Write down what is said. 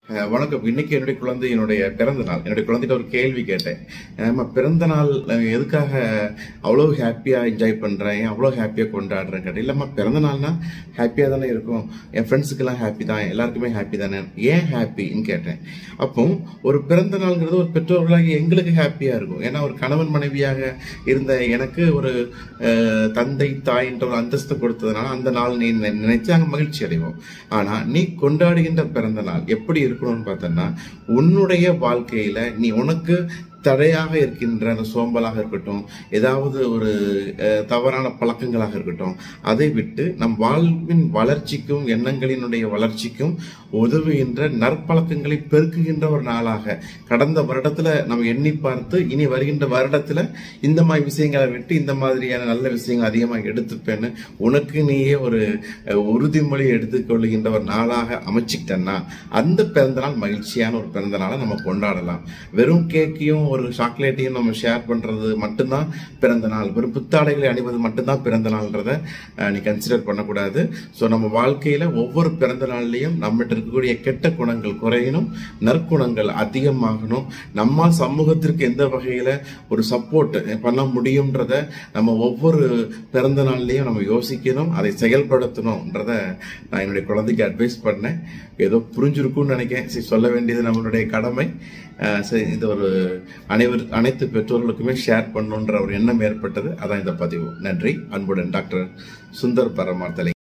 வணக்கம். இன்னைக்கு என்னுடைய குழந்தையினுடைய பிறந்த நாள். என்னுடைய குழந்தைகிட்ட ஒரு கேள்வி கேட்டேன். பிறந்த நாள் எதுக்காக அவ்வளவு ஹாப்பியா என்ஜாய் பண்றேன், அவ்வளவு ஹாப்பியா கொண்டாடுறேன் கேட்டேன். இல்லம்மா, பிறந்த நாள்னா ஹாப்பியா தானே இருக்கும், என் ஃப்ரெண்ட்ஸுக்கு எல்லாம் ஹாப்பி தான், எல்லாருக்குமே ஹாப்பி தானே, ஏன் ஹாப்பின்னு கேட்டேன். அப்போ ஒரு பிறந்த நாள்ங்கிறது ஒரு பெற்றோர்களாகி எங்களுக்கு ஹாப்பியா இருக்கும். ஏன்னா ஒரு கணவன் மனைவியாக இருந்த எனக்கு ஒரு தந்தை தாயின்ற ஒரு அந்தஸ்து கொடுத்ததுனால அந்த நாள் நீ நினைச்சு அங்க மகிழ்ச்சி அடைவோம். ஆனா நீ கொண்டாடுகின்ற பிறந்த நாள் எப்படி இருக்கணும்னு பார்த்தோன்னா, உன்னுடைய வாழ்க்கையில நீ உனக்கு தடையாக இருக்கின்ற அந்த சோம்பலாக இருக்கட்டும், ஏதாவது ஒரு தவறான பழக்கங்களாக இருக்கட்டும், அதை விட்டு நம் வாழ்வின் வளர்ச்சிக்கும் எண்ணங்களினுடைய வளர்ச்சிக்கும் உதவுகின்ற நற்பழக்கங்களை பெருக்குகின்ற ஒரு நாளாக கடந்த வருடத்துல நம்ம எண்ணி பார்த்து இனி வருகின்ற வருடத்துல இந்த மாதிரி விஷயங்களை விட்டு இந்த மாதிரியான நல்ல விஷயங்கள் அதிகமாக எடுத்துப்பேன்னு உனக்கு நீயே ஒரு உறுதிமொழி எடுத்துக்கொள்கின்ற ஒரு நாளாக அமைச்சுக்கிட்டேன்னா அந்த பிறந்த நாள் மகிழ்ச்சியான ஒரு பிறந்த நாளை நம்ம கொண்டாடலாம். வெறும் கேக்கையும் ஒரு சாக்லேட்டையும் நம்ம ஷேர் பண்றது மட்டும்தான் பிறந்த நாள், வெறும் புத்தாடைகளை அணிவது மட்டும்தான் பிறந்த நாள்ன்றத நீ கன்சிடர் பண்ணக்கூடாது. ஸோ நம்ம வாழ்க்கையில ஒவ்வொரு பிறந்த நாள்லையும் நம்மகிட்ட இருக்கக்கூடிய கெட்ட குணங்கள் குறையணும், நற்குணங்கள் அதிகமாகணும். நம்ம சமூகத்திற்கு எந்த வகையில ஒரு சப்போர்ட் பண்ண முடியும்ன்றத நம்ம ஒவ்வொரு பிறந்த நாள்லையும் நம்ம யோசிக்கணும், அதை செயல்படுத்தணும்ன்றத நான் என்னுடைய குழந்தைக்கு அட்வைஸ் பண்ணேன். ஏதோ புரிஞ்சிருக்கும்னு நினைக்கிறேன். சரி, சொல்ல வேண்டியது நம்மளுடைய கடமை. சரி, இது ஒரு அனைத்து பெற்றோர்களுக்குமே ஷேர் பண்ணணுன்ற ஒரு எண்ணம் ஏற்பட்டது. அதான் இந்த பதிவு. நன்றி. அன்புடன் டாக்டர் சுந்தர் பரமார்த்தலை.